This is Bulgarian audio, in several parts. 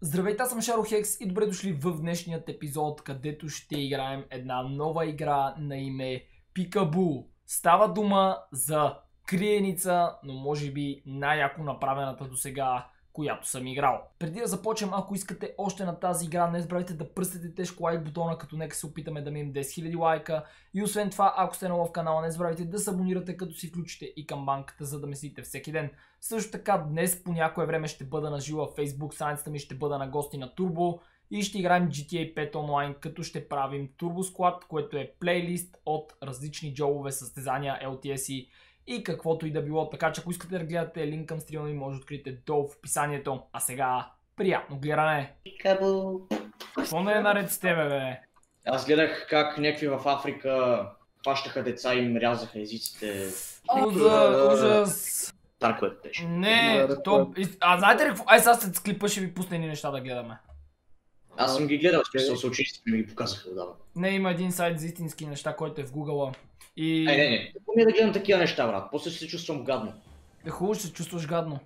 Здравейте, аз съм Шарохекс и добре дошли в днешният епизод, където ще играем една нова игра на име Peek-a-Boo. Става дума за криеница, но може би най-яко направената до сега, която съм играл. Преди да започнем, ако искате още на тази игра, не забравяйте да пръснете тежко лайк бутона, като нека се опитаме да минем 10 000 лайка. И освен това, ако сте нова в канала, не забравяйте да се абонирате, като си включите и камбанката, за да ме следите всеки ден. Също така, днес по някое време ще бъда на живо в Facebook страницата ми, ще бъда на гости на Turbo и ще играем GTA 5 онлайн, като ще правим Turbo Squad, което е плейлист от различни джобове, състезания, LTS и каквото и да било. Така че ако искате да гледате линк към стрима ми, може да откриете долу в описанието. А сега, приятно гледане! Какво не е наред с тебе, бе? Аз гледах как някакви в Африка хващаха деца и им рязаха езиците. Ужас! Тарко е тежко. Не, то... знаете ли какво? Ай, сега след клипа ще ви пусне едни неща да гледаме. Аз съм ги гледал, списал се учениците ми ги показаха отдавна. Не, има един сайт за истински неща, който е в Google-а. И... Не. Помня да гледам такива неща, брат. После ще се чувствам гадно. Е, хубаво, ще се чувстваш гадно.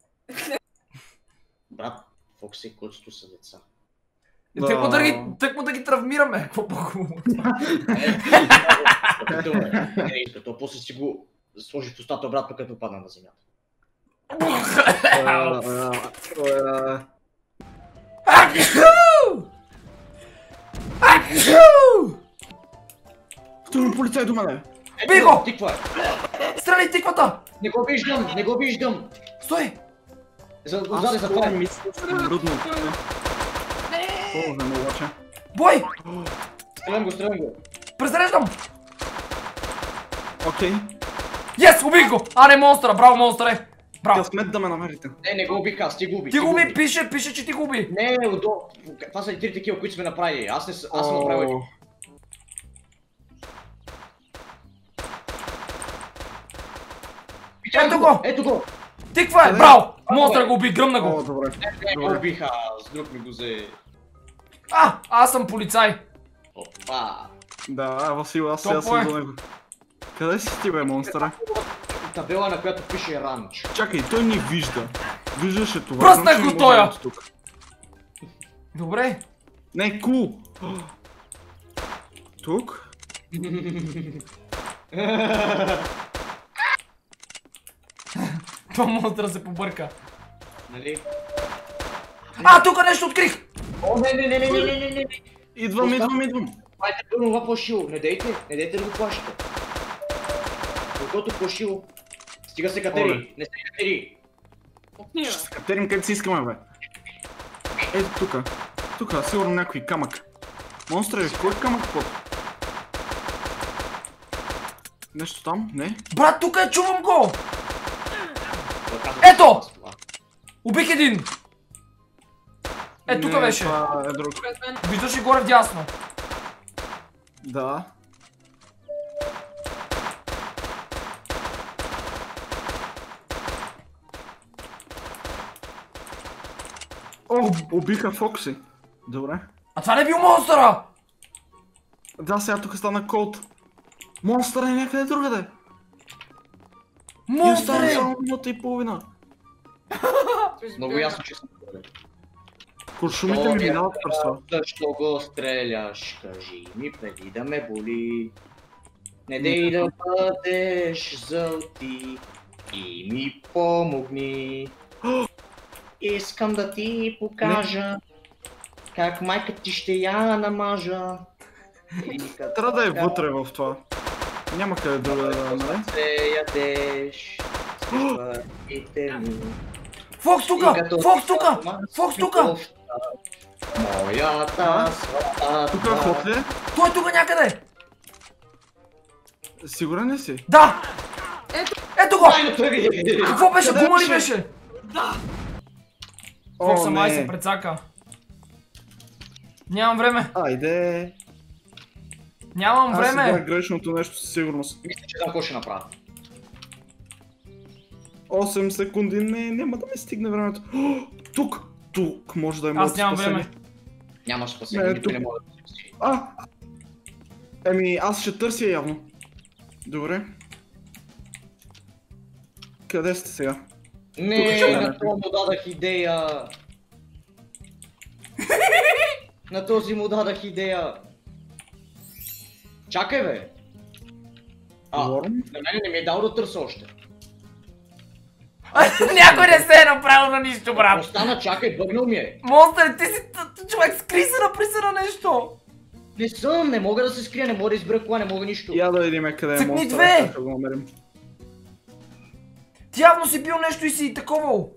Брат, Фокси, който са деца. Тък му да ги травмираме, какво по-хубаво. То после си го сложи в устата обратно, като падна на земята. Второ полицай до мене! Бий го! Тиква е! Стреляй тиквата! Не го виждам! Стой! Отзади затваря. Мисля, съм брудно. О, не му обаче. Бой! Стрелям го. Презареждам! Окей. Yes, убих го! А, не, монстъра! Браво, монстъре! Браво! Късмет да ме намерите. Не го убих аз, ти го уби. Ти го уби, пише, че ти го уби! Не, отдолу. Това са и трите такива, които сме направили. Аз съм направил. Ето го! Тиква е! Браво! Монстъра го уби, гръмна О, го! добре. Не го убих, с друг ми го взе. Аз съм полицай! Опа! Да, Васил, аз сега съм до него. Къде си ти, бе, монстъра? Табела, на която пише ранч. Чакай, той ни вижда. Виждаше това. Пръснах го тоя! Добре. Не, кул! Тук? Това монстъра се побърка. Нали? Тук нещо открих! О, не. Идвам. Майте първо това плашило. Не дейте да го плашите. Докато плашило. Стига се катери. Не се катери. Ще се катерим където си искаме, бе. Ето тука. Тука, сигурно някой камък. Монстър, кой е камък под? Нещо там? Не? Брат, тук е, чувам го! Ето! Убих един! Тук беше. Това е друг. Виждаш ли горе вдясно? Да. О, убиха Фокси. Добре. А това не е бил монстъра! Да, сега тук стана Колт. Монстър е някъде другаде. И остана само минута и половина. Много ясно, че съм. Куршумите ми минават през това. Защо го стреляш? Кажи ми преди да ме боли. Не дей да бъдеш зълти и ми помогни. Искам да ти покажа как майка ти ще я намажа. Трябва да е вътре в това. Няма къде да нали? Се ядеш. Спите ми. Фокс тука! Фокс тука! Моята свата. Тук е ход ли? Той е тука някъде! Сигурен ли си? Да! Ето го! Какво беше? Къде Гума ли беше? беше? О, Фокса май се не. прецака. Нямам време. Айде. Нямам Аз сега време. грешното нещо със сигурност. Мисля, че знам какво ще направя. 8 секунди, няма да ми стигне времето. Тук може да има. Аз нямам време. Няма спасение, никой не може да се спаси. Аз ще търся явно. Добре. Къде сте сега? Не, на това му дадах идея. На този му дадах идея. Чакай бе. На мене не ми е дал да търся още. Някой не се е направил на нищо, брат. Остана, чакай, бъгнал ми е. Монстър, ти си човек, скри се, напри се на нещо. Не съм, не мога да се скрия, не мога да избера кола, не мога нищо. Я да видим къде е Цъкни монстър, две! как го намерим. Ти явно си бил нещо и си таковал.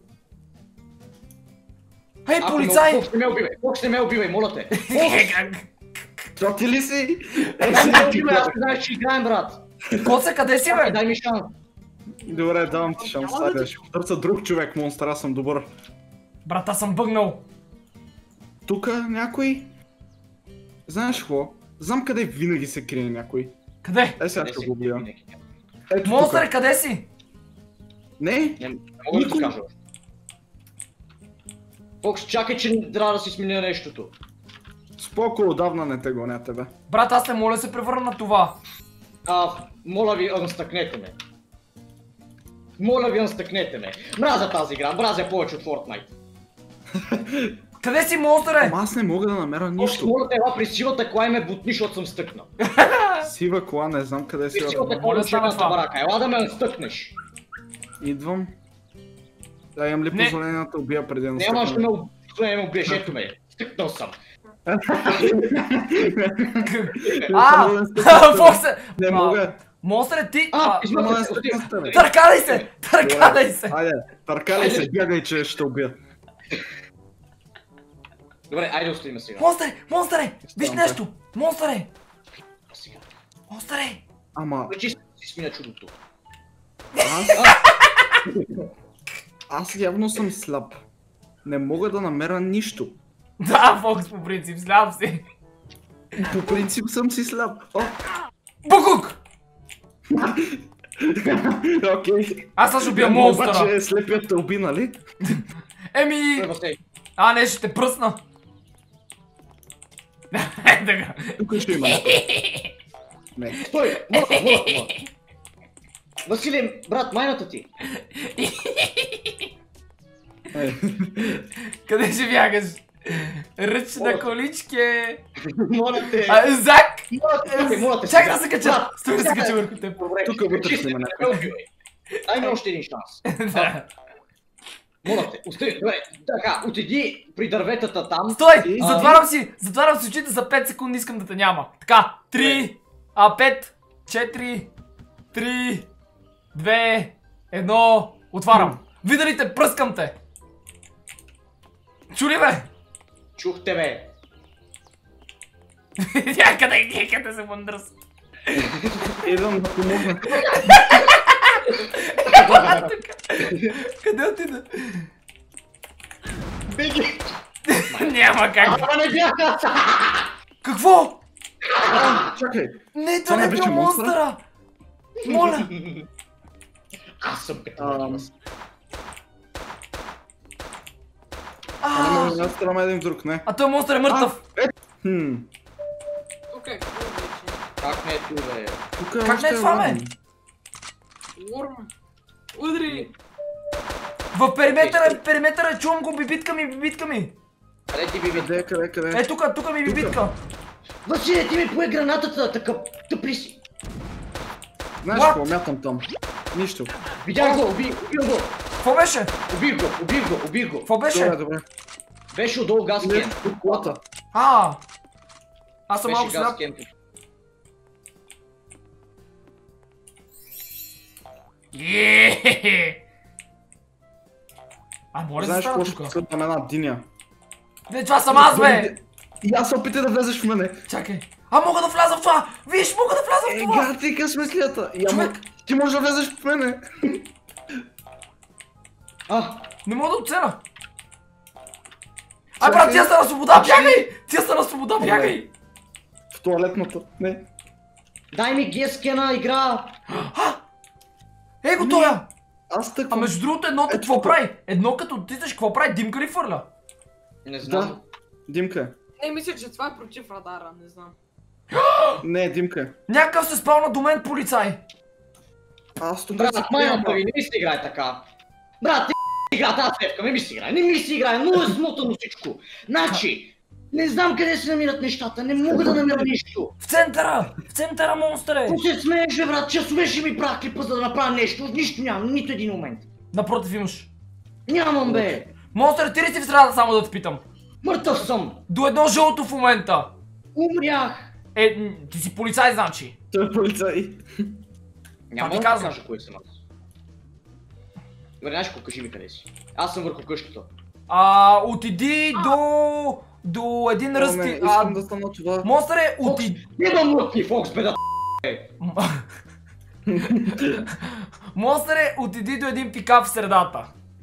Хей, полицай! Фокс не ме убивай, моля те. Това ти ли си? Не ме убивай, аз не знаеш, че играем, брат. Коце, къде си, бе? Дай ми шанс. Добре, давам ти шанс, айде, ще потърся друг човек, монстър, аз съм добър. Брат, аз съм бъгнал. Тука някой? Знаеш какво? Знам къде винаги се крие някой. Къде? Сега ще го убия. Ето Монстър, тука. къде си? Не? Не мога да ти кажа. Фокс, чакай, че трябва да си сменя нещото. Споко, отдавна не те гоня тебе. Брат, аз не моля да се превърна на това. Моля ви, анстъкнете ме. Моля ви, анстъкнете ме. Мразя тази игра, мразя повече от Fortnite. Къде си, монстъре? Ама аз не мога да намеря Фокс, нищо. моля те, ела при сивата кола и ме бутни, защото съм стъкнал. Сива кола, не знам къде си. При сивата Моля, кола стана на това. барака, ела да ме анстъкнеш. Идвам. Да, имам ли Не. позволение да те убия преди да Нямаш да настъпна? ме убиеш, ето ме. Стъкнал съм. Фоксе! Не мога. Монстъре, ти... Ама Измъквай не се, отивай. стъпна, бе. Търкадай се! Търкадай се! Айде, търкадай се, бягай, че ще убия. Добре, айде оставим сега. Монстъре! Монстъре! Виж Ставам, нещо! Монстъре! Сега. Монстъре! Ама, Вече си сменя чудото. аз явно съм слаб. Не мога да намеря нищо. Да, Фокс, по принцип, слаб си. По принцип съм си слаб. О, Букук! окей. Аз също бия монстъра. Обаче слепият те уби, нали? Еми... Не, ще те пръсна. Така. Тук ще има. Не. Стой! Моля! Василий, брат, майната ти! Къде ще бягаш? Ръчна количке! Моля те! Зак! Моля те! Чакай да се кача! Стой да се кача върху теб. Тук вътре ще има някой. Дай ми още един шанс. Моля те, остави, добре, така, отиди при дърветата там. Стой! Затварям си очите за 5 секунди, искам да те няма. Така, 3, 5, 4, 3, 2, 1, отварям. Виделите, пръскам те! Чули бе? Чух те бе. Някъде се мъндръс. Идвам да помогна. Къде отида? Беги! Няма как. Ама не бяха! Какво? Чакай. Не, Това това не не е беше бил монстъра! Моля! Аз съм като Не може да настраме един друг, не. А той монстър е мъртъв! Окей, какво вече? Как не е ту бе? Тук Как не е това, бе? Уорм. Удри! В периметъра, чувам го, бибитка ми! Къде ти би видя? Къде? Е, тук ми бибитка! Василий, ти ми пое гранатата, така тъпли си. Знаеш какво, мятам там. Нищо. Видях го, убих го. Какво беше? Убих го. Какво беше? Добре. Беше отдолу газкен. Нещо от колата. Аз съм малко Беше сляп. газкен. Моля да Знаеш стана какво ще тука. съдам една диня? Не, това съм аз, бе! И аз се опитай да влезеш в мене. Чакай. Мога да вляза в това! Виж, мога да вляза в това! Гати късметлията. Човек. Ти можеш да влезеш в мене. Не мога да оценя! Брат, тия са на свобода, бягай! В туалетната. Не. Дай ми гескена игра. Го тоя! Аз тъквам. Между другото, едното какво прави? Едно като отидеш, какво прави? Димка ли фърля? Не знам. Да. Димка. Не, мисля, че това е против радара, не знам. Не, Димка. Някакъв се спална до мен полицай! Аз тук Брат, майната ви, не ми се играе така. Брат, играта, аз не ми се играе, много е смотано всичко. Значи, Не знам къде се намират нещата, не мога да намеря нищо. В центъра! В центъра, монстре! Ако се смееш, бе, брат, часове ще ми правя клипа, за да направя нещо. Нищо нямам, нито един момент. Напротив имаш. Нямам, бе. Монстре, ти ли си в средата, само да те питам? Мъртъв съм. До едно жълто в момента. Умрях. Ти си полицай, значи. Той е полицай. Няма ти да казвам. кажа кой съм аз. Добре, знаеш какво, кажи ми къде си. Аз съм върху къщата. Отиди до един Не, ръсти. искам да стана това. Монстре, отиди. Нема мъртви, Фокс, бе, да. Монстре, отиди до един пикап в средата.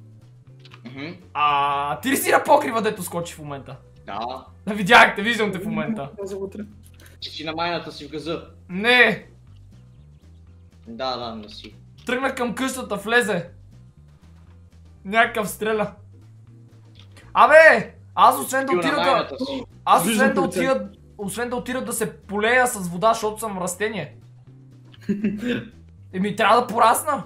Ти ли си на покрива, дето скочи в момента? Да. Видях те, виждам те в момента. Каза вътре. Че си на майната си в газа. Не, Да, не си. тръгна към къщата, влезе. Някакъв стреля. Абе, аз освен да Бил на отида да... майната си. Аз Виждам освен да отида да се полея с вода, защото съм растение. Трябва да порасна.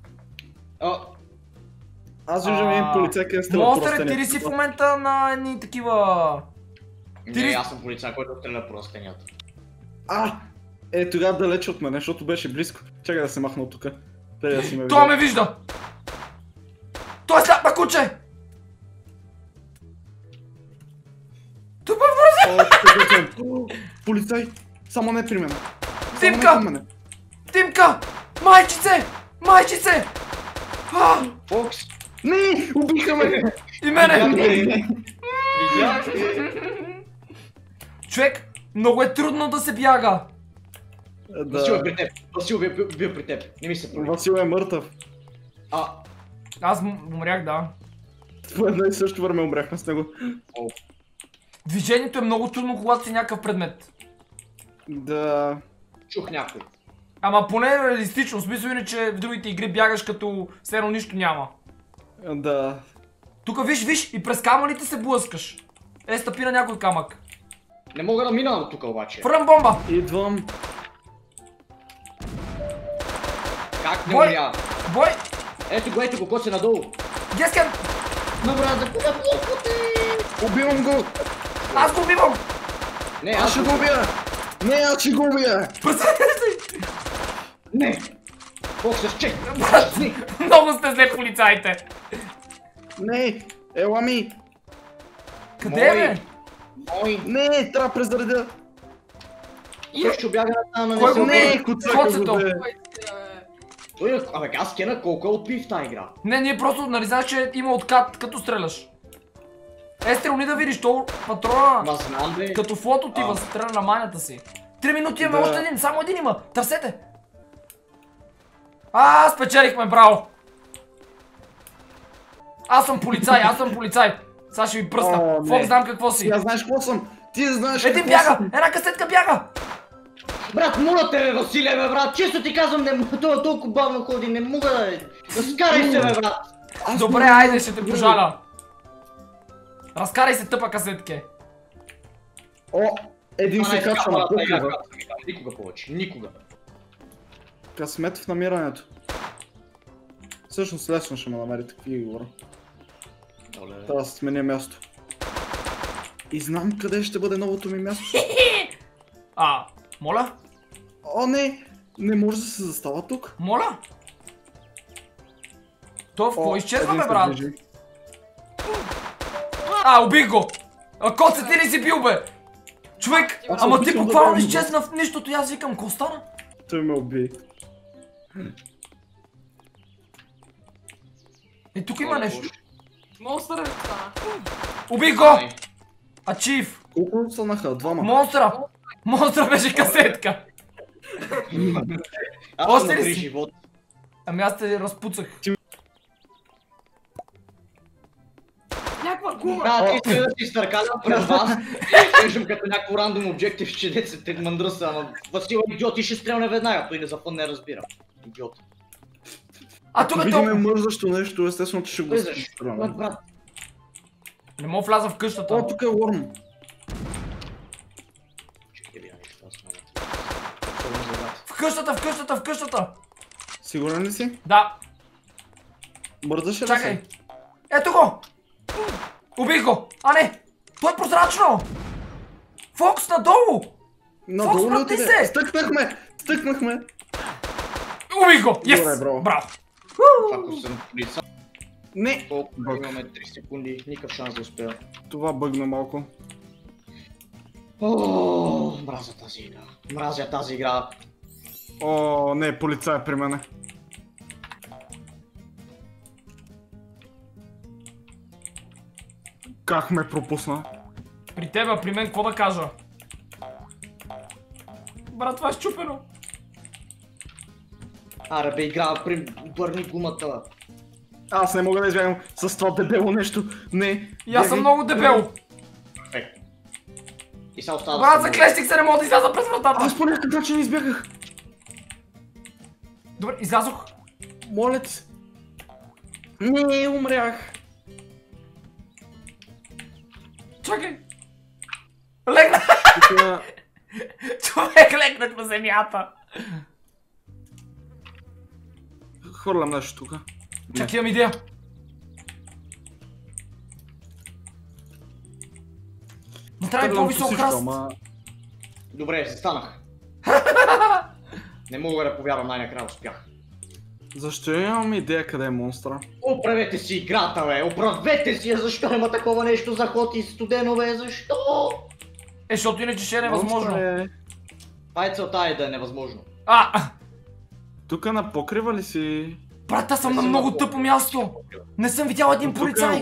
Аз виждам един полицай, къде сте Монстре, ти ли си в момента на едни такива... Не, аз съм полицай, който стреля по растенията. Тогава далече от мен, защото беше близко. Чакай да се махна от тук. Преди да си ме Той ме вижда! Той е сляпна куче! Той ме врази! Полицай! Само не при мен. Димка! Димка! Майчице! Майчице! Фокс! Не! Убиха ме! И мене! Видях! Човек, много е трудно да се бяга. Васил е при теб. Васил бил при теб. Не ми се прави. Васил е мъртъв. Аз умрях, да. По едно и също време умряхме с него. Движението е много трудно, когато си някакъв предмет. Да... Чух някой. Ама поне е реалистично, в смисъл иначе в другите игри бягаш като все едно нищо няма. Да... Тук виж и през камъните се блъскаш. Стъпи на някой камък. Не мога да мина от тук обаче. Фръм бомба! Идвам. Как не Бой! умря? Бой! Ето го, коси надолу. Гескен! Добре, да куда блокоте! Убивам го! Аз го убивам! Не, Аз ще го убия! Не, аз ще го убия! Не! Фокс, чек! Много сте зле полицаите! Не! Ела ми! Къде е, бе? Мой! Не, трябва да презаредя! Също бяга на Кой го Не, куцака Коцето. го бе! Абе, аз кена колко е опи в тази игра. Не, ние просто нали знаеш, че има откат като стреляш. Стрелни да видиш, то патрона Ма знам, бе. като флот отива, стреля на манята си. 3 минути имаме, още един, само един има, търсете! Спечелихме, браво! Аз съм полицай! Сега ще ви пръсна. Фокс, знам какво си. Аз знаеш какво съм! Ти знаеш Един какво бяга! съм! Една касетка бяга! Брат, моля те, бе, Василе, бе, брат, често ти казвам, това толкова бавно ходи, не мога да скарай се, бе, брат. Добре, айде, ще те пожаля. Разкарай се, тъпа касетке. Един се качва на покрива. Никога повече, никога. Късмет в намирането. Всъщност лесно ще ме намерите, какви говоря. Трябва да се сменя място. И знам къде ще бъде новото ми място. Моля? Не! Не може да се застава тук. Моля? То в кой изчезва, бе, брат? Убих го! Коце, ти ли си бил, бе? Човек, ама ти буквално изчезна в нищото и аз викам, ко стана? Той ме уби. Тук има нещо. Монстър стана. Убих го! Ачив! Колко станаха? Двама. Монстра! Монстра беше касетка! Аз съм при живот. Аз те разпуцах. Някаква гума. Да, ти да си стъркалям пред вас. Виждам като някакво рандом обжектив, че деца те мъндръса, ама Васил е идиот и ще стрелне веднага, той не запън не разбира. Идиот. Тук е видиме мързащо нещо, естествено, че ще го изстрелям. Не мога вляза в къщата. Тук е Уорм. В къщата! Сигурен ли си? Да. Мързаше ли Чакай. Ето го! Убих го! Не! Той е прозрачно! Фокс надолу! Надолу ли Фокс, отиде? се! Стъкнахме! Уби го! Добре, Yes! бро. Браво! Ако съм полица, Не! толкова Бъг. имаме 3 секунди, никакъв шанс да успея. Това бъгна малко. О, мразя тази игра. Мразя тази игра. О, не, полицай е при мене. Как ме пропусна? При тебе, а при мен, какво да кажа? Брат, това е счупено. Аре бе, игра, бърни гумата. Аз не мога да избягам с това дебело нещо. Не. И аз съм много дебел. Перфектно. И сега остава Брат, да се заклещих се, не мога да изляза през вратата. Аз по някакъв начин избягах. Добре, излязох. Моля ти се. Не, умрях. Чакай. Легнах. Тук... Човек, легнах на земята. Хвърлям нещо тук. Чакай, имам идея. Не трябва ли по-висок храст? Добре, се станах. Не мога да повярвам, най-накрая успях. Защо имам идея къде е монстра? Оправете си играта, бе! Оправете си я! Защо има такова нещо за ход и студено, бе? Защо? Защото иначе ще е невъзможно. Това е целта да е невъзможно. Тук на покрива ли си? Брат, аз съм на много тъпо място. Не съм видял един полицай.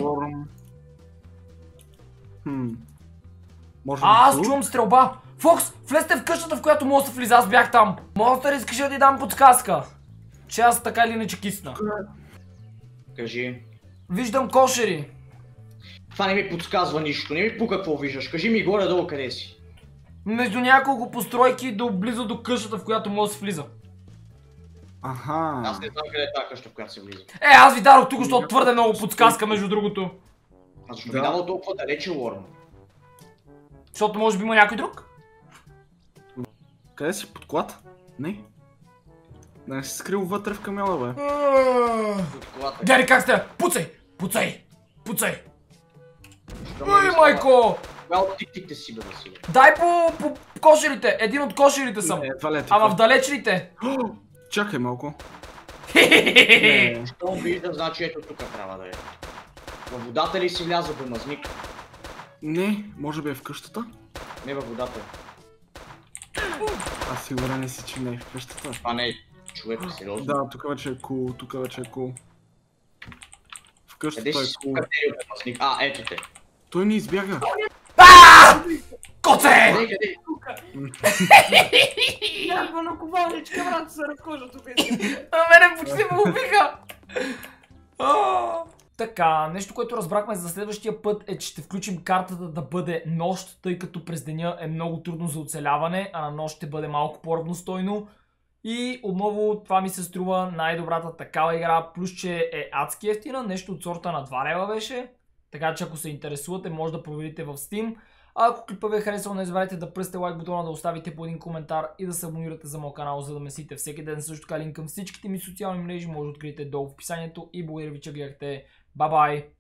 Може би Аз тук? чувам стрелба. Фокс, влезте в къщата, в която мога да влиза, аз бях там. Монстър, искаш да ти дам подсказка? Че аз така или иначе кисна. Кажи. Виждам кошери. Това не ми подсказва нищо, не ми пука какво виждаш. Кажи ми горе-долу къде си. Между няколко постройки близо до къщата, в която може да се влиза. Аха. Аз не знам къде е тази къща, в която се влиза. Аз ви дадох тук, защото твърде много подсказка, между другото. А защо ми дава толкова далече, Лорн? Защото може би има някой друг? Къде си? Под колата? Не. Да не си скрил вътре в камиона, бе. От колата. Гери, как сте? Пуцай! Пуцай! Пуцай! Защо ме Ой, вижда? майко! Коя от тик-тикте си, бе, да си, бе? Дай по кошерите! Един от кошерите съм. Това ли е Ама така? в далечните. Чакай малко. Що виждам, значи ето тук трябва да е. Във водата ли си вляза, бе, мазник? Не, може би е в къщата? Не във водата. Аз сигурен не си, че не е в къщата. Това не е човек, сериозно. Да, тук вече е кул, тук вече е кул. В къщата Къде е си кул. къде е, бе, мазник? Ето те. Той не избяга. Коце! Къде? Някаква наковалничка, брат, се разхожа тук. А мене почти ме убиха! Така, нещо, което разбрахме за следващия път е, че ще включим картата да бъде нощ, тъй като през деня е много трудно за оцеляване, а на нощ ще бъде малко по-равностойно. И отново това ми се струва най-добрата такава игра, плюс че е адски ефтина, нещо от сорта на 2 лева беше. Така че ако се интересувате, може да проверите в Steam. А ако клипът ви е харесал, не забравяйте да пръсте лайк бутона, да оставите по един коментар и да се абонирате за моят канал, за да ме следите всеки ден. Също така линк към всичките ми социални мрежи може да откриете долу в описанието и благодаря ви, че гледахте. Бай-бай!